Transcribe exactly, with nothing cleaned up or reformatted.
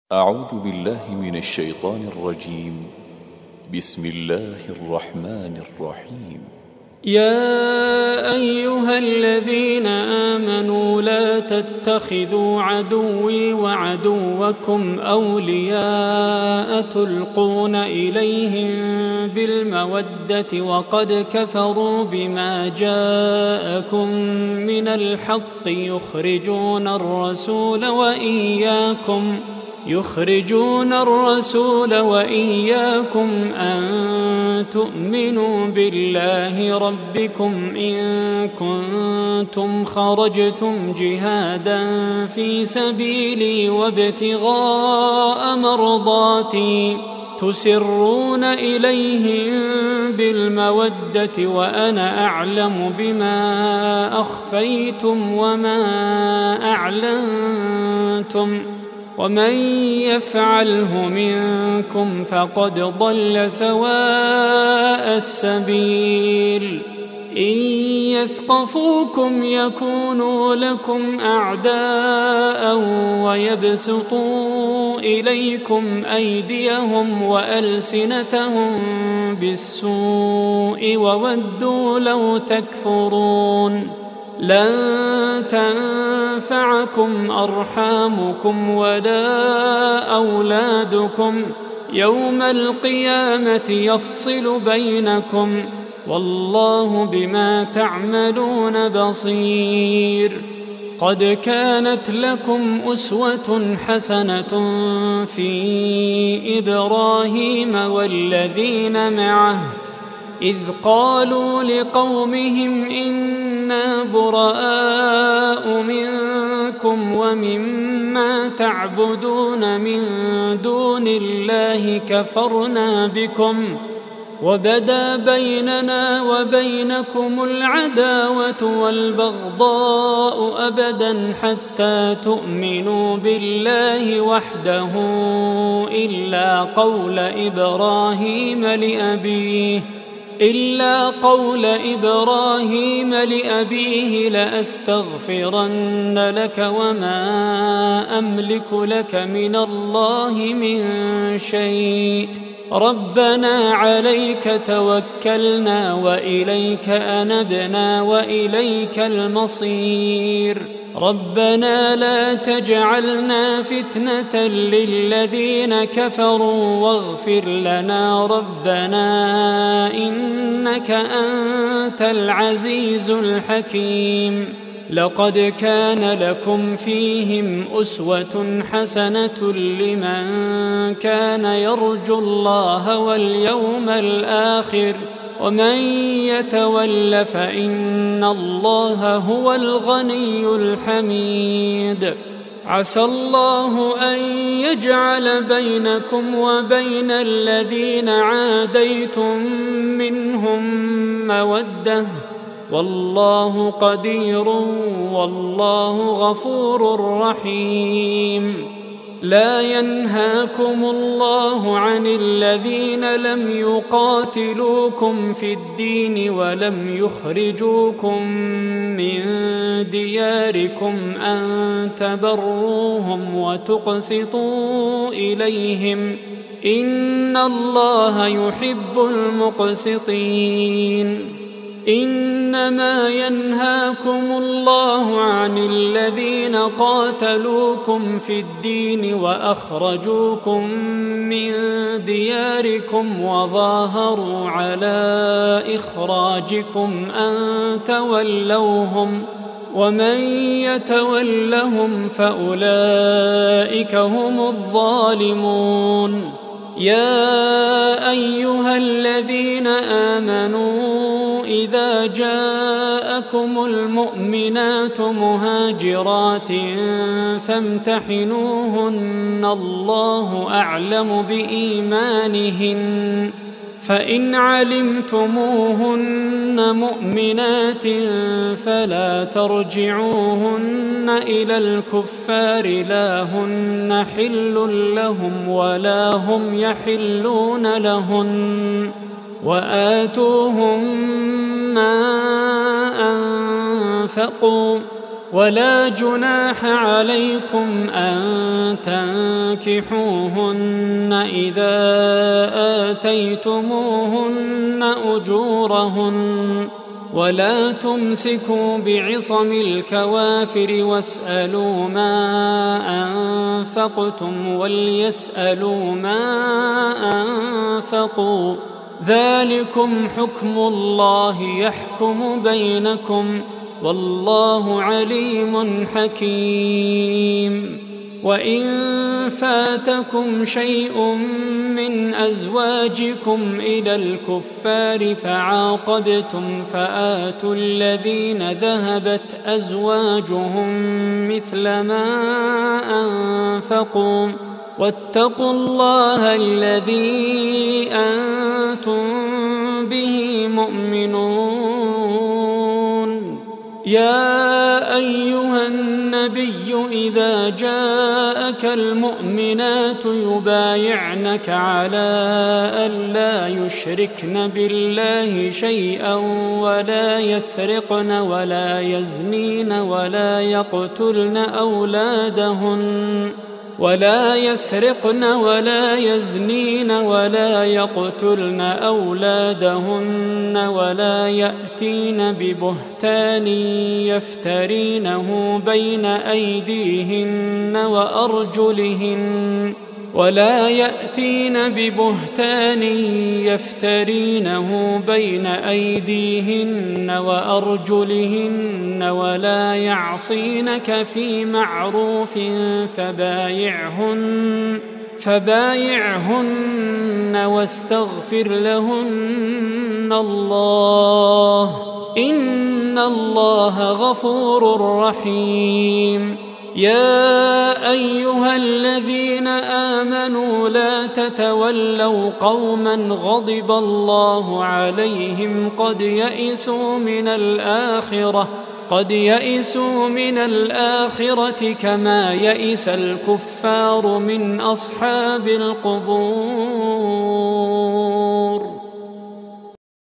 أعوذ بالله من الشيطان الرجيم. بسم الله الرحمن الرحيم. يا أيها الذين آمنوا لا تتخذوا عدوي وعدوكم أولياء تلقون إليهم بالمودة وقد كفروا بما جاءكم من الحق يخرجون الرسول وإياكم يخرجون الرسول وإياكم أن تؤمنوا بالله ربكم إن كنتم خرجتم جهادا في سبيلي وابتغاء مرضاتي تسرون إليهم بالمودة وأنا أعلم بما أخفيتم وما أعلنتم ومن يفعله منكم فقد ضل سواء السبيل إن يثقفوكم يكونوا لكم أعداء ويبسطوا إليكم أيديهم وألسنتهم بالسوء وودوا لو تكفرون لن تنفعكم أرحامكم ولا أولادكم يوم القيامة يفصل بينكم والله بما تعملون بصير. قد كانت لكم أسوة حسنة في إبراهيم والذين معه إذ قالوا لقومهم إنا براء منكم ومما تعبدون من دون الله كفرنا بكم وبدا بيننا وبينكم العداوة والبغضاء أبدا حتى تؤمنوا بالله وحده إلا قول إبراهيم لأبيه إلا قول إبراهيم لأبيه لأستغفرن لك وما أملك لك من الله من شيء ربنا عليك توكلنا وإليك أنبنا وإليك المصير ربنا لا تجعلنا فتنة للذين كفروا واغفر لنا ربنا إنك أنت العزيز الحكيم. لقد كان لكم فيهم أسوة حسنة لمن كان يرجو الله واليوم الآخر ومن يتول فإن الله هو الغني الحميد. عسى الله أن يجعل بينكم وبين الذين عاديتم منهم مودة والله قدير والله غفور رحيم. لا ينهاكم الله عن الذين لم يقاتلوكم في الدين ولم يخرجوكم من دياركم أن تبروهم وتقسطوا إليهم إن الله يحب المقسطين. إنما ينهاكم الله عن الذين قاتلوكم في الدين وأخرجوكم من دياركم وظاهروا على إخراجكم أن تولوهم ومن يتولهم فأولئك هم الظالمون. يا أيها الذين آمنوا إذا جاءكم المؤمنات مهاجرات فامتحنوهن الله أعلم بإيمانهن فإن علمتموهن مؤمنات فلا ترجعوهن إلى الكفار لا هن حل لهم ولا هم يحلون لهن وآتوهم ما أنفقوا ولا جناح عليكم أن تنكحوهن إذا آتيتموهن أجورهن ولا تمسكوا بعصم الكوافر واسألوا ما أنفقتم وليسألوا ما أنفقوا ذلكم حكم الله يحكم بينكم والله عليم حكيم. وإن فاتكم شيء من أزواجكم إلى الكفار فعاقبتم فآتوا الذين ذهبت أزواجهم مثل ما أنفقوا واتقوا الله الذي أنتم به مؤمنون. يا أيها النبي إذا جاءك المؤمنات يبايعنك على ألا يشركن بالله شيئا ولا يسرقن ولا يزنين ولا يقتلن أولادهن ولا يسرقن ولا يزنين ولا يقتلن أولادهن ولا يأتين ببهتان يفترينه بين أيديهن وأرجلهن ولا يأتين ببهتان يفترينه بين أيديهن وأرجلهن ولا يعصينك في معروف فبايعهن فبايعهن واستغفر لهن الله إن الله غفور رحيم. يا أيها الذين آمنوا لا تتولوا قوما غضب الله عليهم قد يئسوا من الآخرة قد يئسوا من الآخرة كما يئس الكفار من أصحاب القبور.